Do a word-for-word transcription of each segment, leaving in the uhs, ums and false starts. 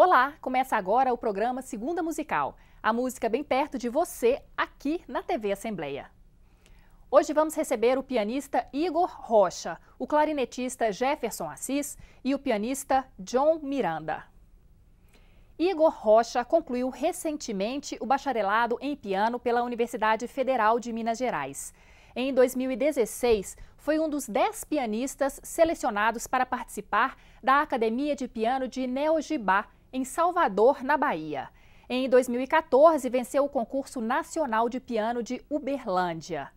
Olá, começa agora o programa Segunda Musical, a música bem perto de você, aqui na T V Assembleia. Hoje vamos receber o pianista Igor Rocha, o clarinetista Jefferson Assis e o pianista John Miranda. Igor Rocha concluiu recentemente o bacharelado em piano pela Universidade Federal de Minas Gerais. Em dois mil e dezesseis, foi um dos dez pianistas selecionados para participar da Academia de Piano de Neogibá, em Salvador, na Bahia. Em dois mil e quatorze, venceu o concurso nacional de piano de Uberlândia.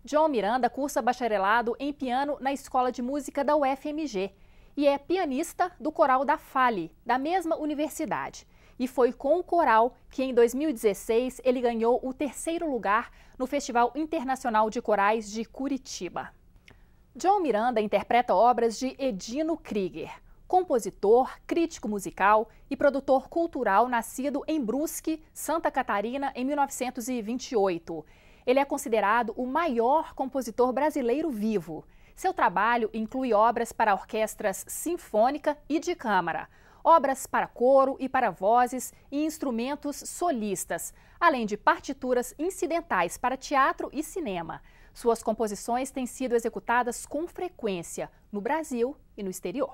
João Miranda cursa bacharelado em piano na Escola de Música da U F M G e é pianista do coral da Fale, da mesma universidade. E foi com o coral que, em dois mil e dezesseis, ele ganhou o terceiro lugar no Festival Internacional de Corais de Curitiba. João Miranda interpreta obras de Edino Krieger, compositor, crítico musical e produtor cultural nascido em Brusque, Santa Catarina, em mil novecentos e vinte e oito. Ele é considerado o maior compositor brasileiro vivo. Seu trabalho inclui obras para orquestras sinfônica e de câmara, obras para coro e para vozes e instrumentos solistas, além de partituras incidentais para teatro e cinema. Suas composições têm sido executadas com frequência no Brasil e no exterior.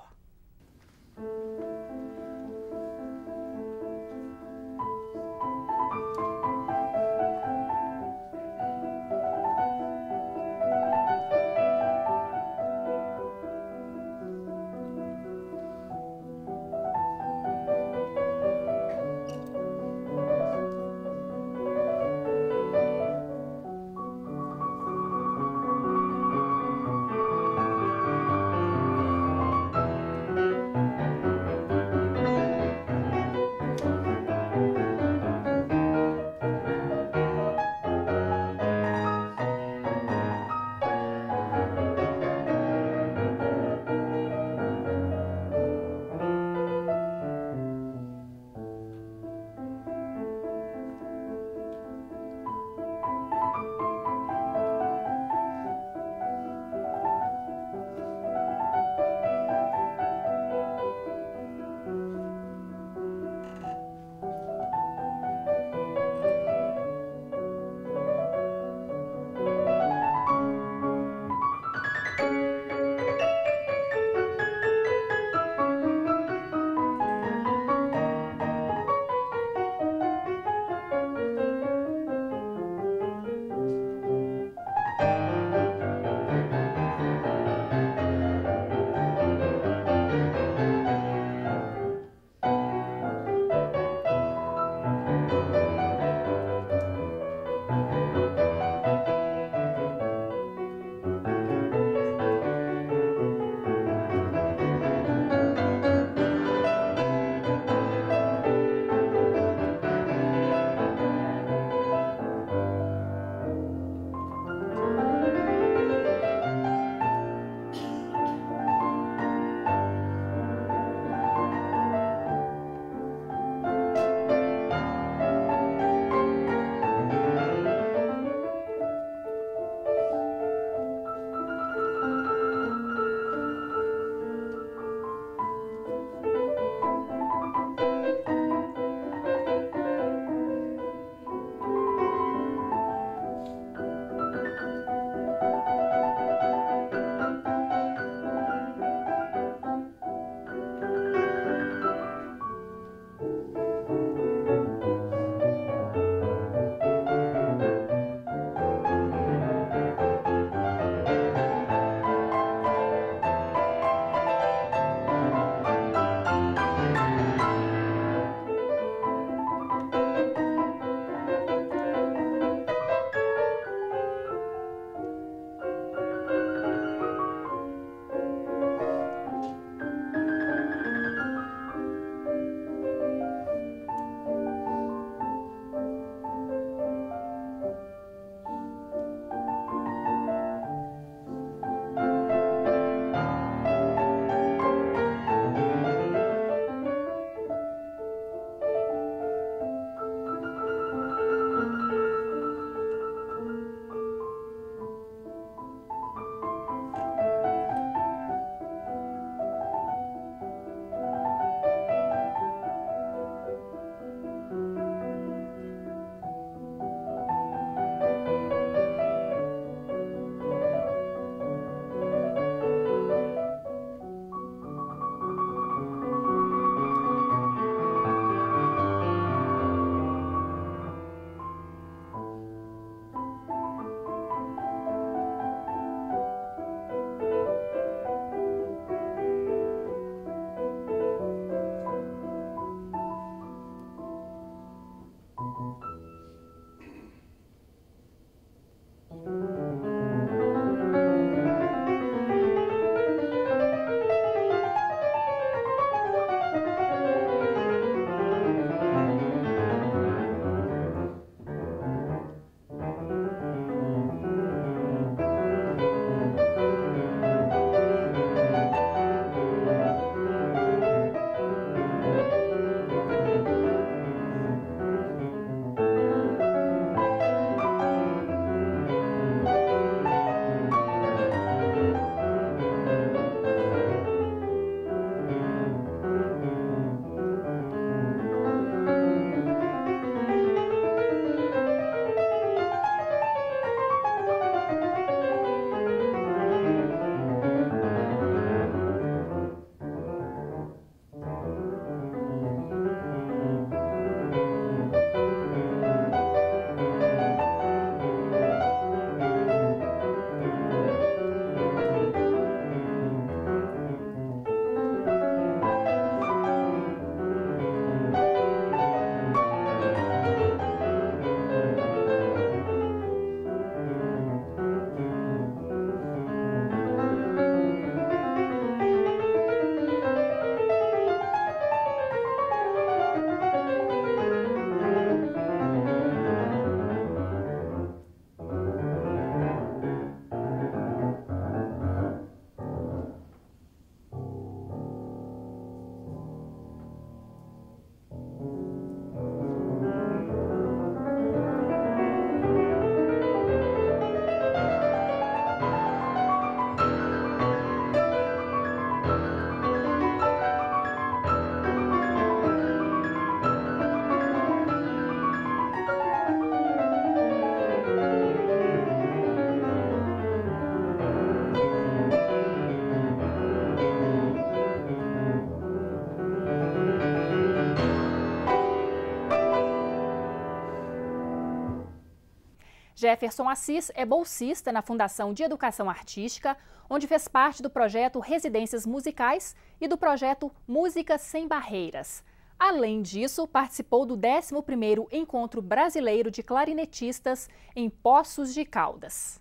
Jefferson Assis é bolsista na Fundação de Educação Artística, onde fez parte do projeto Residências Musicais e do projeto Música Sem Barreiras. Além disso, participou do décimo primeiro Encontro Brasileiro de Clarinetistas em Poços de Caldas.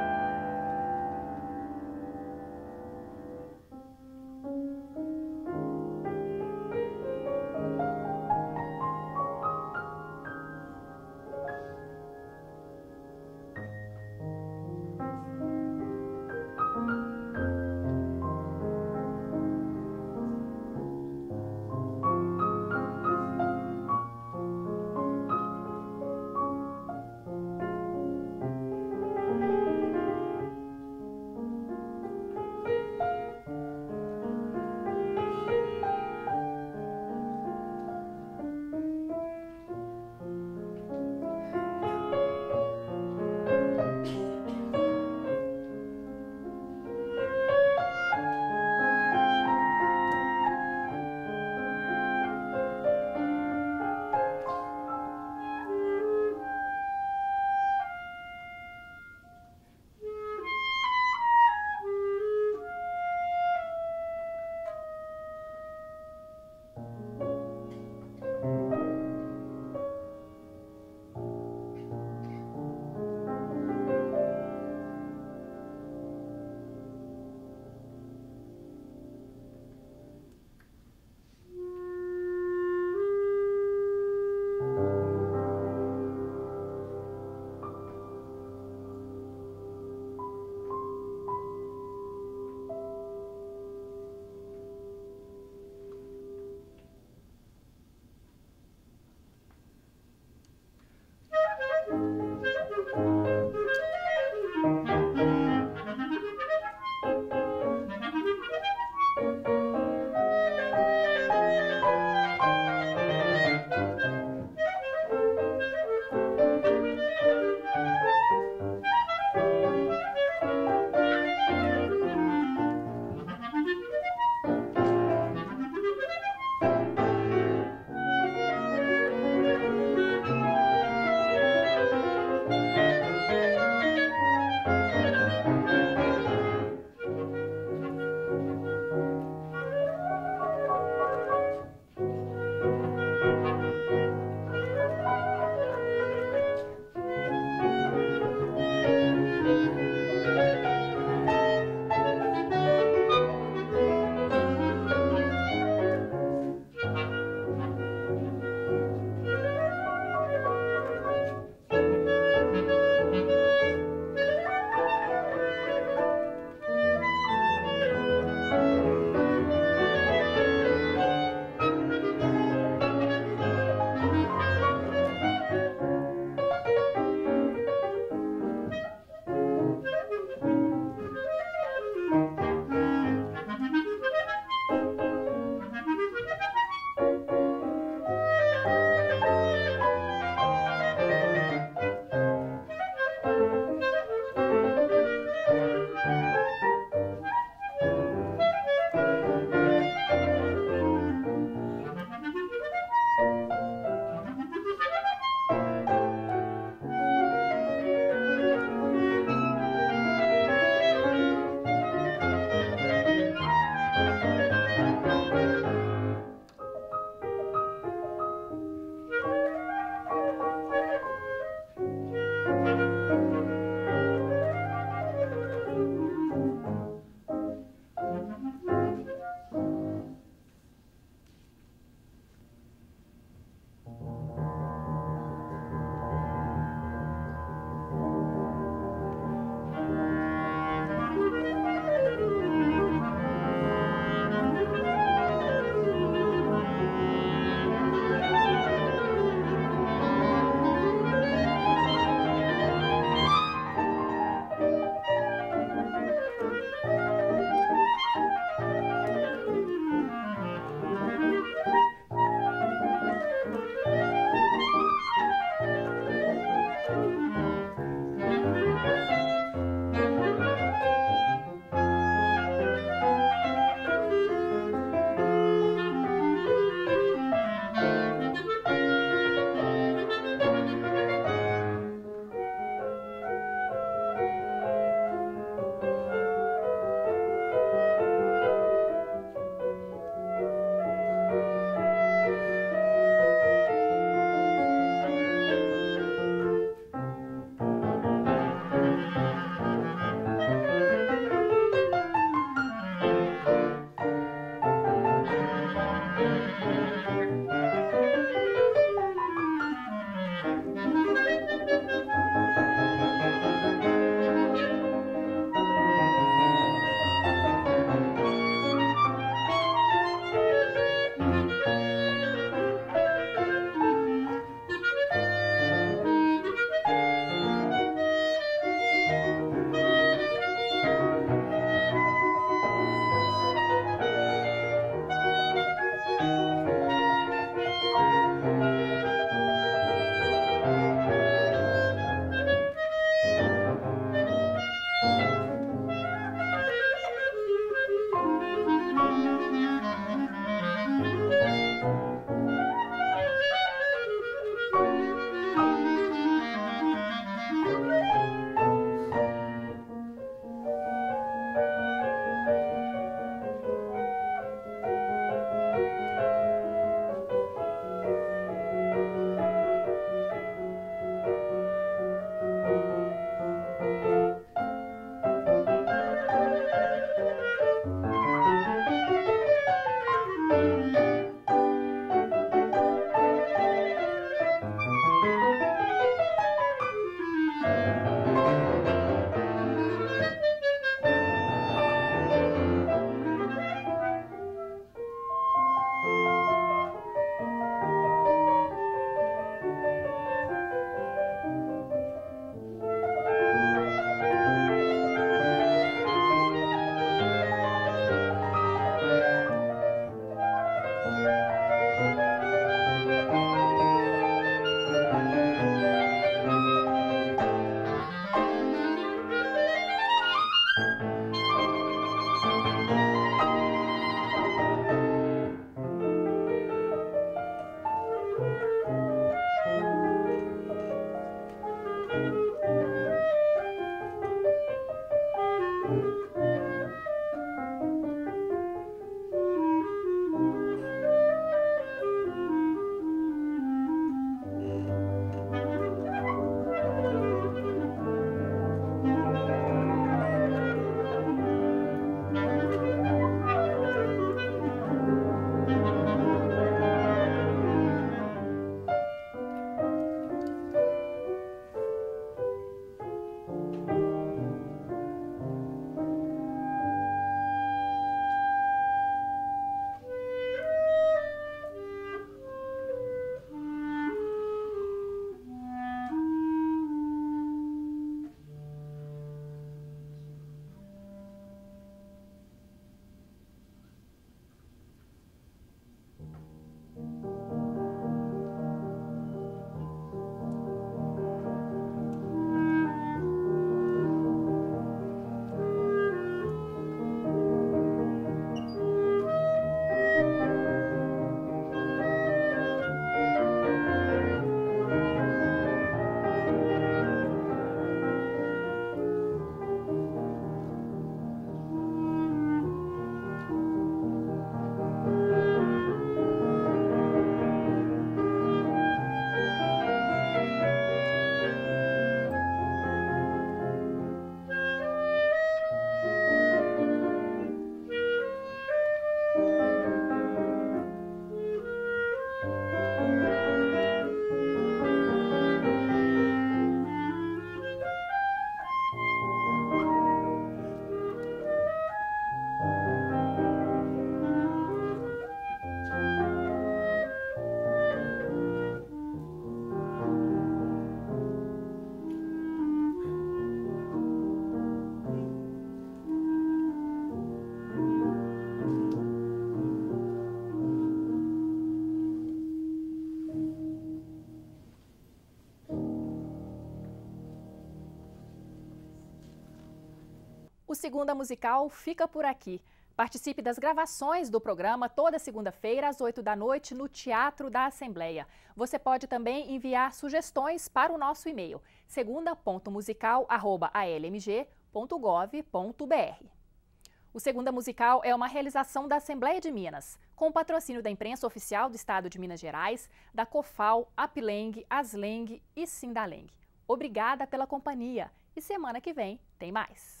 O Segunda Musical fica por aqui. Participe das gravações do programa toda segunda-feira às oito da noite no Teatro da Assembleia. Você pode também enviar sugestões para o nosso e-mail segunda ponto musical arroba a l m g ponto gov ponto b r. O Segunda Musical é uma realização da Assembleia de Minas, com o patrocínio da Imprensa Oficial do Estado de Minas Gerais, da COFAL, Apleng, Asleng e Sindaleng. Obrigada pela companhia e semana que vem tem mais.